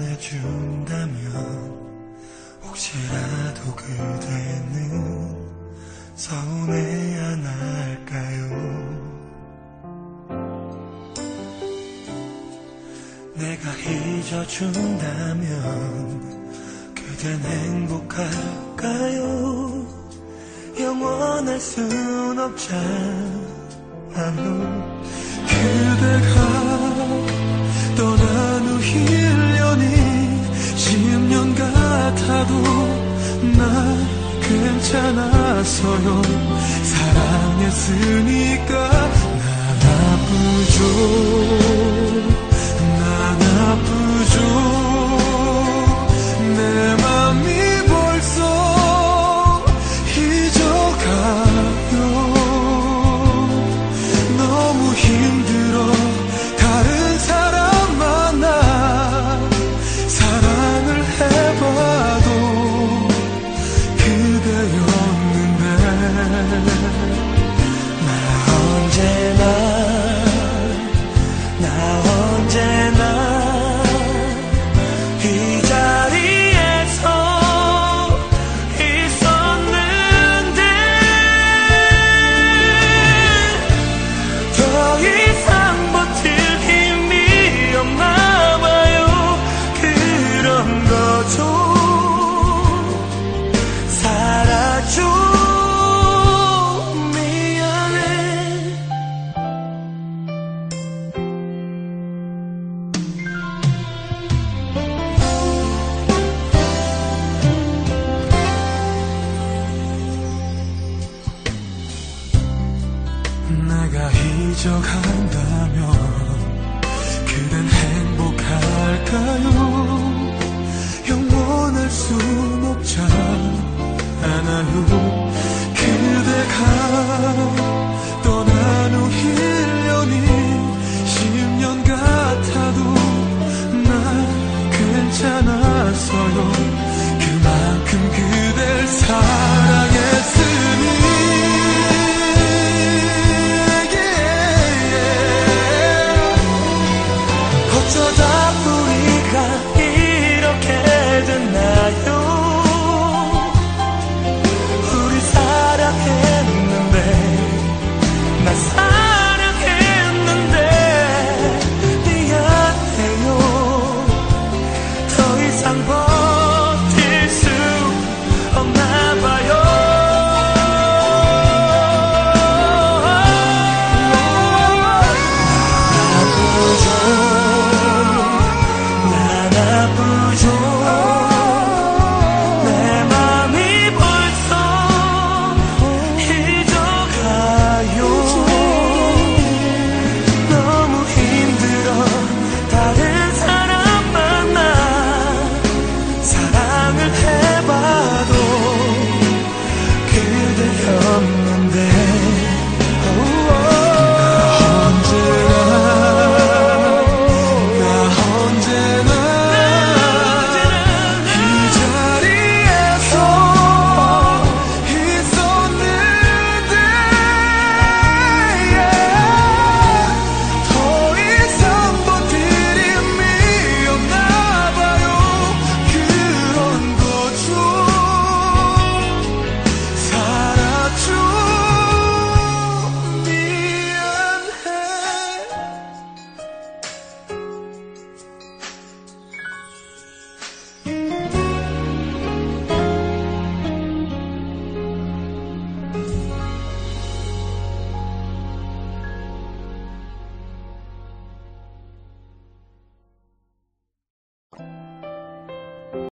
전해준다면 혹시라도 그대는 서운해 안 할까요? 내가 잊어준다면 그댄 행복할까요? 영원할 순 없잖아요. 그대가 떠난 후 1년이 10년 같아도 나 괜찮았어요. 사랑했으니까 난 아프죠. 난 아프죠. 내 맘이 벌써 잊어가요. 너무 힘들어 다른 사람 만나 사랑을 해봐도 그대였는데 나 언제나 이 자리에서 있었는데 더 이상 버틸 힘이 없나봐요. 그런 거죠. 살아줘. 미안해. 내가 잊어간다면 그댄 행복할까요? 영원할 순 없잖아요. 그대가 떠난 후 1년이 10년 같아도 난 괜찮았어요. 그만큼 그댈 사랑했으니 어쩌다 우리가 이렇게 됐나요? 우리 사랑했는데 나 사랑했는데 미안해요. 더 이상